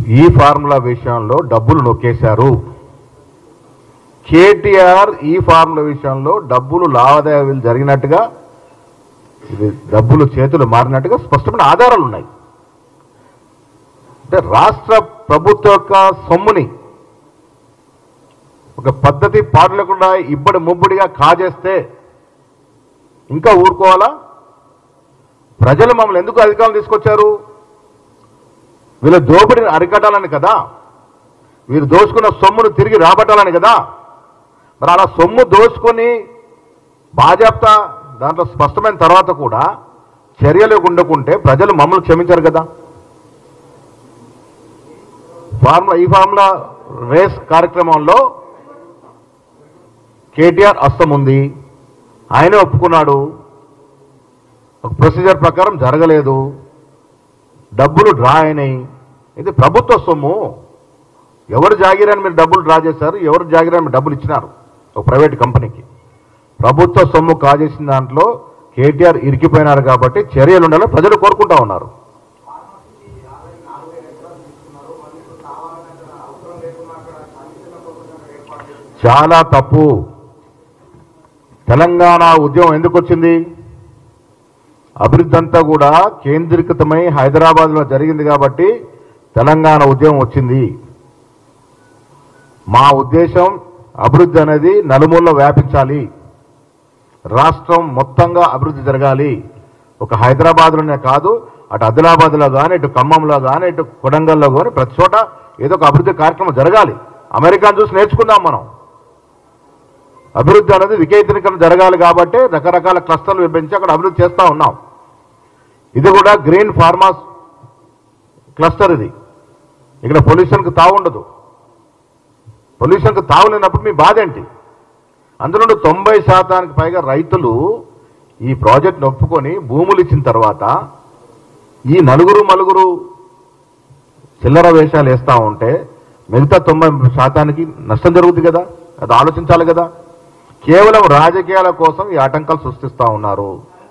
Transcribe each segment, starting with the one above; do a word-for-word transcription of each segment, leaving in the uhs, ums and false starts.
ఈ ఫార్ములా విషయంలో డబ్బులు నొక్కేశారు. కేటీఆర్ ఈ ఫార్ములా విషయంలో డబ్బులు లావాదేవీలు జరిగినట్టుగా, ఇది డబ్బులు చేతులు మారినట్టుగా స్పష్టమైన ఆధారాలు ఉన్నాయి. అంటే రాష్ట్ర ప్రభుత్వ యొక్క సొమ్ముని ఒక పద్ధతి పాటు లేకుండా ఇబ్బడి ముబ్బడిగా కాజేస్తే ఇంకా ఊరుకోవాలా? ప్రజలు మమ్మల్ని ఎందుకు అధికారులు తీసుకొచ్చారు? వీళ్ళ దోపిడిని అరికట్టాలని కదా, వీరు దోచుకున్న సొమ్మును తిరిగి రాబట్టాలని కదా. మరి అలా సొమ్ము దోచుకొని బాజాప్తా దాంట్లో స్పష్టమైన తర్వాత కూడా చర్యలు ఉండకుంటే ప్రజలు మమ్మల్ని క్షమించారు కదా. ఫార్ములా ఈ ఫార్ములా రేస్ కార్యక్రమంలో కేటీఆర్ హస్తం ఉంది, ఆయనే ఒప్పుకున్నాడు. ఒక ప్రొసీజర్ ప్రకారం జరగలేదు, డబ్బులు డ్రా అయినాయి. ఇది ప్రభుత్వ సొమ్ము. ఎవరు జాగిరని మీరు డబ్బులు డ్రా చేశారు, ఎవరు జాగిరని మీరు డబ్బులు ఇచ్చినారు ఒక ప్రైవేట్ కంపెనీకి. ప్రభుత్వ సొమ్ము కాజేసిన దాంట్లో కేటీఆర్ ఇరికిపోయినారు కాబట్టి చర్యలు ఉండాలని ప్రజలు కోరుకుంటా ఉన్నారు. చాలా తప్పు. తెలంగాణ ఉద్యమం ఎందుకు వచ్చింది? అభివృద్ధి అంతా కూడా కేంద్రీకృతమై హైదరాబాద్లో జరిగింది కాబట్టి తెలంగాణ ఉద్యమం వచ్చింది. మా ఉద్దేశం అభివృద్ధి అనేది నలుమూలలో వ్యాపించాలి, రాష్ట్రం మొత్తంగా అభివృద్ధి జరగాలి. ఒక హైదరాబాద్లోనే కాదు, అటు ఆదిలాబాద్లో కానీ, ఇటు ఖమ్మంలో కానీ, ఇటు కొడంగల్లో కానీ ప్రతి చోట ఏదో ఒక అభివృద్ధి కార్యక్రమం జరగాలి. అమెరికాను చూసి నేర్చుకుందాం మనం. అభివృద్ధి అనేది వికేంద్రీకరణ జరగాలి కాబట్టి రకరకాల క్లస్టర్లు పెంచి అక్కడ అభివృద్ధి చేస్తూ ఉన్నాం. ఇది కూడా గ్రీన్ ఫార్మాస్ క్లస్టర్. ఇది ఇక్కడ పొల్యూషన్కి తావుండదు. పొల్యూషన్కి తావులేనప్పుడు మీ బాధ ఏంటి? అందులో తొంభై శాతానికి పైగా రైతులు ఈ ప్రాజెక్ట్ను ఒప్పుకొని భూములు ఇచ్చిన తర్వాత ఈ నలుగురు మలుగురు చిల్లర వేషాలు వేస్తూ ఉంటే మిగతా తొంభై శాతానికి నష్టం జరుగుతుంది కదా. అది ఆలోచించాలి కదా. కేవలం రాజకీయాల కోసం ఈ ఆటంకాలు సృష్టిస్తూ ఉన్నారు.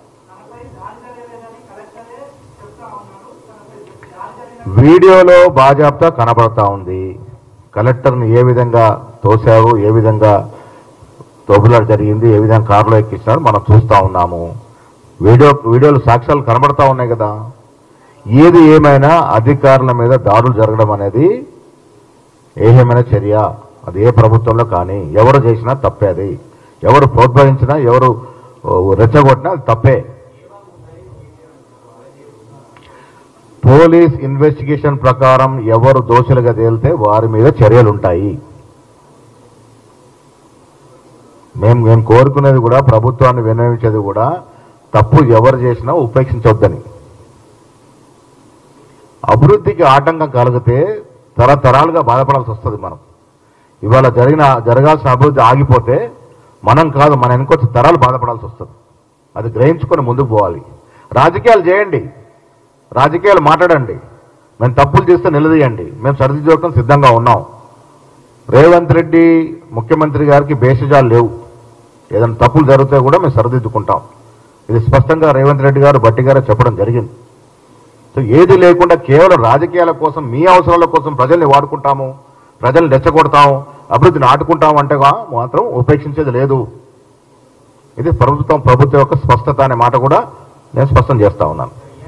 వీడియోలో బాజాప్తా కనబడతా ఉంది. కలెక్టర్ని ఏ విధంగా తోశారు, ఏ విధంగా తోపులాట జరిగింది, ఏ విధంగా కారులో ఎక్కించినారు మనం చూస్తూ ఉన్నాము. వీడియో వీడియోలు సాక్ష్యాలు కనబడతా ఉన్నాయి కదా. ఏది ఏమైనా అధికారుల మీద దాడులు జరగడం అనేది ఏమైనా చర్య, అది ఏ ప్రభుత్వంలో కానీ ఎవరు చేసినా తప్పే. అది ఎవరు ప్రోత్సహించినా, ఎవరు రెచ్చగొట్టినా అది తప్పే. పోలీస్ ఇన్వెస్టిగేషన్ ప్రకారం ఎవరు దోషులుగా తేలితే వారి మీద చర్యలు ఉంటాయి. మేము మేము కోరుకునేది కూడా, ప్రభుత్వాన్ని వినియోగించేది కూడా, తప్పు ఎవరు చేసినా ఉపేక్షించొద్దని. అభివృద్ధికి ఆటంకం కలిగితే తరతరాలుగా బాధపడాల్సి వస్తుంది. మనం ఇవాళ జరిగిన జరగాల్సిన అభివృద్ధి ఆగిపోతే మనం కాదు, మన వెనుకొచ్చి తరాలు బాధపడాల్సి వస్తుంది. అది గ్రహించుకొని ముందుకు పోవాలి. రాజకీయాలు చేయండి, రాజకీయాలు మాట్లాడండి, మేము తప్పులు చేస్తే నిలదీయండి, మేము సరిదిద్దుకోవడం సిద్ధంగా ఉన్నాం. రేవంత్ రెడ్డి ముఖ్యమంత్రి గారికి భేషజాలు లేవు. ఏదైనా తప్పులు జరిగితే కూడా మేము సరిదిద్దుకుంటాం. ఇది స్పష్టంగా రేవంత్ రెడ్డి గారు, భట్టి గారు చెప్పడం జరిగింది. సో ఏది లేకుండా కేవలం రాజకీయాల కోసం, మీ అవసరాల కోసం ప్రజల్ని వాడుకుంటాము, ప్రజల్ని రెచ్చగొడతాము, అభివృద్ధిని ఆటుకుంటాము అంటే మాత్రం ఉపేక్షించేది లేదు. ఇది ప్రభుత్వం ప్రభుత్వం యొక్క స్పష్టత అనే మాట కూడా నేను స్పష్టం చేస్తా ఉన్నాను.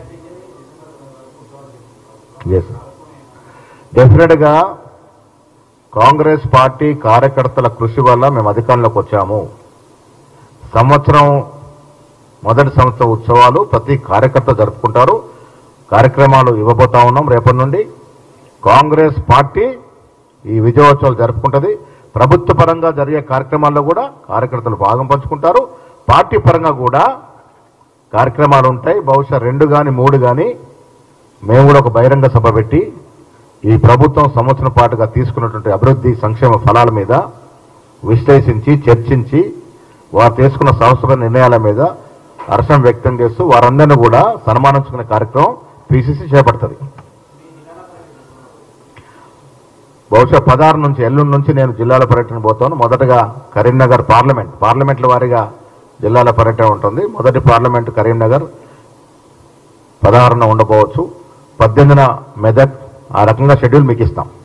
ఎస్, డెఫినెట్గా కాంగ్రెస్ పార్టీ కార్యకర్తల కృషి వల్ల మేము అధికారంలోకి వచ్చాము. సంవత్సరం మొదటి సంవత్సరం ఉత్సవాలు ప్రతి కార్యకర్త జరుపుకుంటారు. కార్యక్రమాలు ఇవ్వబోతా ఉన్నాం రేపటి నుండి. కాంగ్రెస్ పార్టీ ఈ విజయోత్సవాలు జరుపుకుంటుంది. ప్రభుత్వ పరంగా జరిగే కార్యక్రమాల్లో కూడా కార్యకర్తలు భాగం పంచుకుంటారు. పార్టీ పరంగా కూడా కార్యక్రమాలు ఉంటాయి. బహుశా రెండు కానీ మూడు కానీ మేము కూడా ఒక బహిరంగ సభ పెట్టి ఈ ప్రభుత్వం సంవత్సరం పాటుగా తీసుకున్నటువంటి అభివృద్ధి సంక్షేమ ఫలాల మీద విశ్లేషించి చర్చించి వారు తీసుకున్న సంవత్సర నిర్ణయాల మీద హర్షం వ్యక్తం చేస్తూ వారందరినీ కూడా సన్మానించుకునే కార్యక్రమం పిసిసి చేపడుతుంది. బహుశా పదహారు నుంచి ఎల్లుండి నుంచి నేను జిల్లాల పర్యటన పోతాను. మొదటగా కరీంనగర్ పార్లమెంట్ పార్లమెంట్ల వారీగా జిల్లాల పర్యటన ఉంటుంది. మొదటి పార్లమెంట్ కరీంనగర్ పదహారున ఉండబోవచ్చు. పద్దెనిమిదిన మెదక్, ఆ రకంగా షెడ్యూల్ మీకు ఇస్తాం.